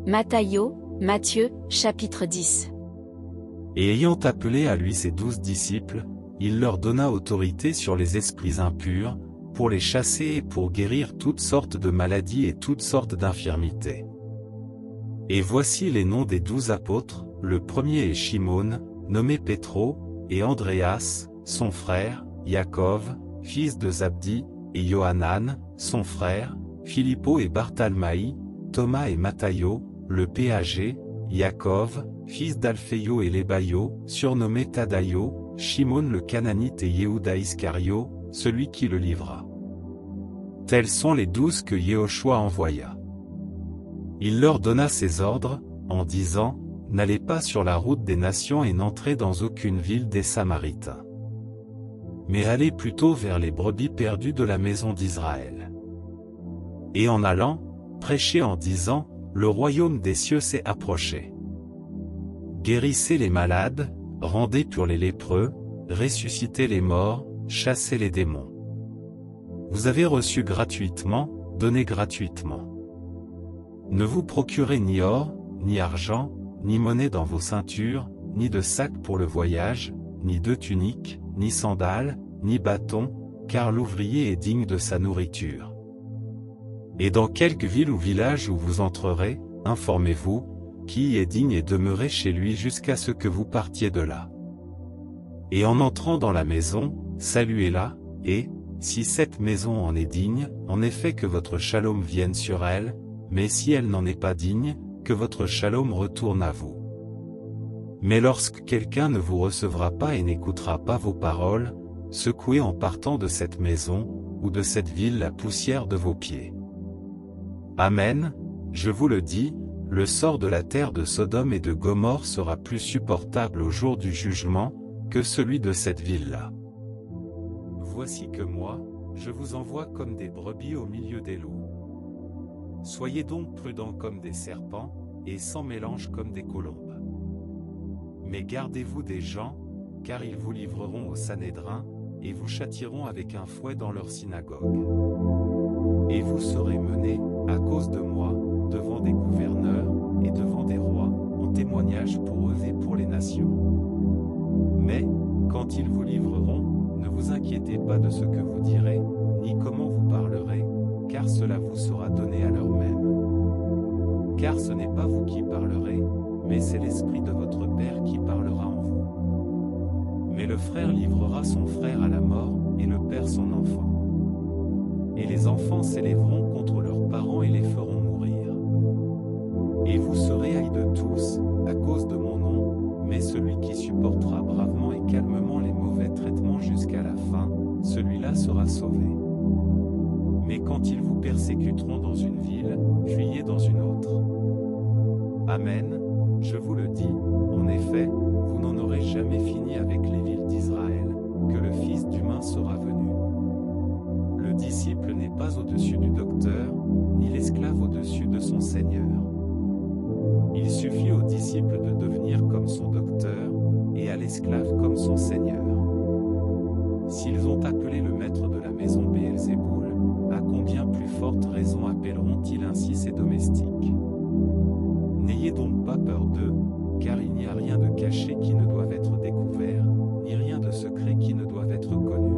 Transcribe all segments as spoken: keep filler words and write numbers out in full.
Mathayo, Matthieu, chapitre dix. Et ayant appelé à lui ses douze disciples, il leur donna autorité sur les esprits impurs, pour les chasser et pour guérir toutes sortes de maladies et toutes sortes d'infirmités. Et voici les noms des douze apôtres, le premier est Shimon, nommé Pétro, et Andréas, son frère, Jacob, fils de Zabdi, et Johanan, son frère, Philippo et Bartholomaï, Thomas et Mathayo, le péager, Jacob, fils d'Alphéio et Lébaïo, surnommé Tadaïo, Shimon le Cananite et Yehuda Iscario, celui qui le livra. Tels sont les douze que Yehoshua envoya. Il leur donna ses ordres, en disant, « N'allez pas sur la route des nations et n'entrez dans aucune ville des Samaritains. Mais allez plutôt vers les brebis perdues de la maison d'Israël. Et en allant, prêchez en disant, le royaume des cieux s'est approché. Guérissez les malades, rendez purs les lépreux, ressuscitez les morts, chassez les démons. Vous avez reçu gratuitement, donnez gratuitement. Ne vous procurez ni or, ni argent, ni monnaie dans vos ceintures, ni de sac pour le voyage, ni de tunique, ni sandales, ni bâton, car l'ouvrier est digne de sa nourriture. Et dans quelque ville ou village où vous entrerez, informez-vous, qui y est digne et demeurez chez lui jusqu'à ce que vous partiez de là. Et en entrant dans la maison, saluez-la, et, si cette maison en est digne, en effet que votre shalom vienne sur elle, mais si elle n'en est pas digne, que votre shalom retourne à vous. Mais lorsque quelqu'un ne vous recevra pas et n'écoutera pas vos paroles, secouez en partant de cette maison, ou de cette ville la poussière de vos pieds. Amen, je vous le dis, le sort de la terre de Sodome et de Gomorrhe sera plus supportable au jour du jugement, que celui de cette ville-là. Voici que moi, je vous envoie comme des brebis au milieu des loups. Soyez donc prudents comme des serpents, et sans mélange comme des colombes. Mais gardez-vous des gens, car ils vous livreront au Sanhédrin, et vous châtieront avec un fouet dans leur synagogue. Et vous serez menés, à cause de moi, devant des gouverneurs, et devant des rois, en témoignage pour eux et pour les nations. Mais, quand ils vous livreront, ne vous inquiétez pas de ce que vous direz, ni comment vous parlerez, car cela vous sera donné à l'heure même. Car ce n'est pas vous qui parlerez, mais c'est l'Esprit de votre Père qui parlera en vous. Mais le frère livrera son frère à la mort, et le père son enfant. Et les enfants s'élèveront contre leurs parents et les feront mourir. Et vous serez haïs de tous, à cause de mon nom, mais celui qui supportera bravement et calmement les mauvais traitements jusqu'à la fin, celui-là sera sauvé. Mais quand ils vous persécuteront dans une ville, fuyez dans une autre. Amen, je vous le dis, en effet, vous n'en aurez jamais fini avec les villes d'Israël, que le Fils d'humain sera venu. Le disciple n'est pas au-dessus du docteur, ni l'esclave au-dessus de son Seigneur. Il suffit au disciple de devenir comme son docteur, et à l'esclave comme son Seigneur. S'ils ont appelé le maître de la maison Béelzéboul, à combien plus forte raison appelleront-ils ainsi ses domestiques? N'ayez donc pas peur d'eux, car il n'y a rien de caché qui ne doive être découvert, ni rien de secret qui ne doive être connu.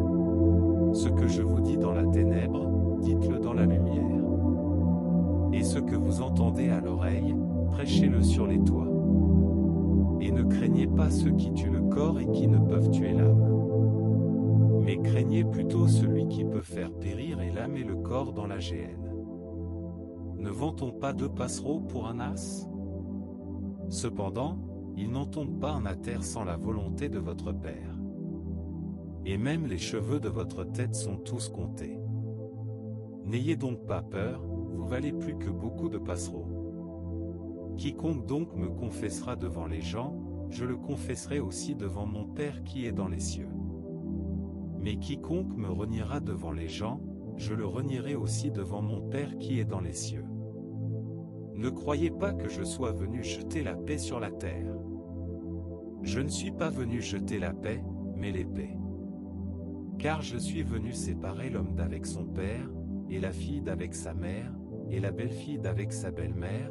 Ce que je vous dis dans la ténèbre, dites-le dans la lumière. Et ce que vous entendez à l'oreille, prêchez-le sur les toits. Et ne craignez pas ceux qui tuent le corps et qui ne peuvent tuer l'âme. Mais craignez plutôt celui qui peut faire périr et l'âme et le corps dans la géhenne. Ne vend-on pas deux passereaux pour un as? Cependant, il n'en tombe pas un à terre sans la volonté de votre Père. Et même les cheveux de votre tête sont tous comptés. N'ayez donc pas peur, vous valez plus que beaucoup de passereaux. Quiconque donc me confessera devant les gens, je le confesserai aussi devant mon Père qui est dans les cieux. Mais quiconque me reniera devant les gens, je le renierai aussi devant mon Père qui est dans les cieux. Ne croyez pas que je sois venu jeter la paix sur la terre. Je ne suis pas venu jeter la paix, mais l'épée. Car je suis venu séparer l'homme d'avec son père, et la fille d'avec sa mère, et la belle-fille d'avec sa belle-mère,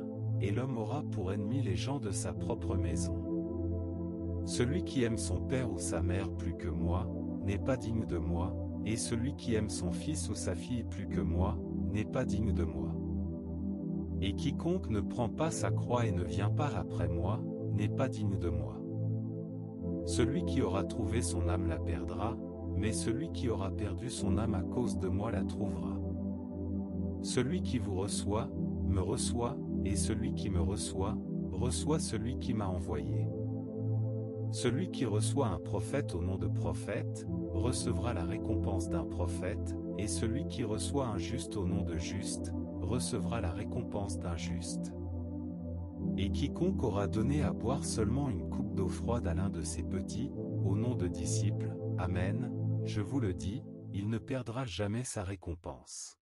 et l'homme aura pour ennemi les gens de sa propre maison. Celui qui aime son père ou sa mère plus que moi, n'est pas digne de moi, et celui qui aime son fils ou sa fille plus que moi, n'est pas digne de moi. Et quiconque ne prend pas sa croix et ne vient pas après moi, n'est pas digne de moi. Celui qui aura trouvé son âme la perdra, mais celui qui aura perdu son âme à cause de moi la trouvera. Celui qui vous reçoit, me reçoit, et celui qui me reçoit, reçoit celui qui m'a envoyé. Celui qui reçoit un prophète au nom de prophète, recevra la récompense d'un prophète, et celui qui reçoit un juste au nom de juste, recevra la récompense d'un juste. Et quiconque aura donné à boire seulement une coupe d'eau froide à l'un de ses petits, au nom de disciples, Amen, je vous le dis, il ne perdra jamais sa récompense.